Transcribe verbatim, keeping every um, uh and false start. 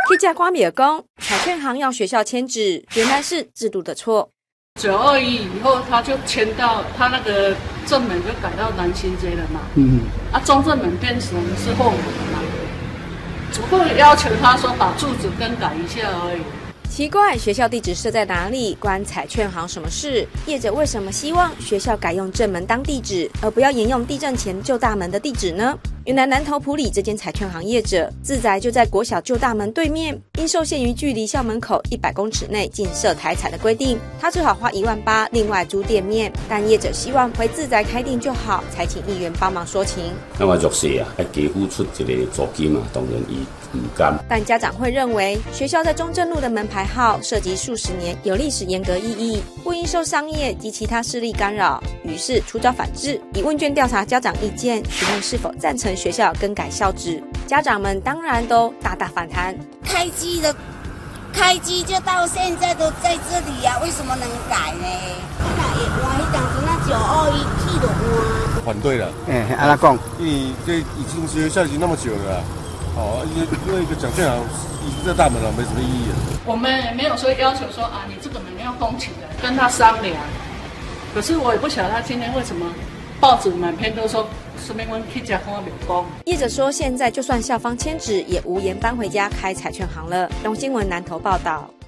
去家瓜米尔公彩券行要学校签纸，原来是制度的错。 九二一以后，他就迁到他那个正门就改到南新街了嘛。 嗯， 啊，中正门变成是后门了嘛。只不过要求他说把住址更改一下而已。 奇怪，学校地址设在哪里？关彩券行什么事？业者为什么希望学校改用正门当地址，而不要沿用地震前旧大门的地址呢？原来南投埔里这间彩券行业者自宅就在国小旧大门对面，因受限于距离校门口一百公尺内禁设台彩的规定，他只好花一万八另外租店面。但业者希望回自宅开店就好，才请议员帮忙说情。 那么弱势啊，要加付出一个租金啊，当然伊唔甘。 但家长会认为，学校在中正路的门牌号涉及数十年，有历史严格意义，不应受商业及其他势力干扰，于是出招反制，以问卷调查家长意见，询问是否赞成学校更改校址。家长们当然都大大反弹。 开机的，开机就到现在都在这里啊，为什么能改呢？我一讲是那九二一 K 的话， 反对了。 哎、欸，安怎讲？ 因为这已经学校已经那么久了、啊，哦，因为因为一个奖券行已经在大门了，没什么意义了。 我们也没有说要求说啊，你这个门要封起来，跟他商量。可是我也不晓得他今天为什么报纸满篇都说什么问去家看没公。 业者说，现在就算校方签纸，也无颜搬回家开彩券行了。东新闻南投报道。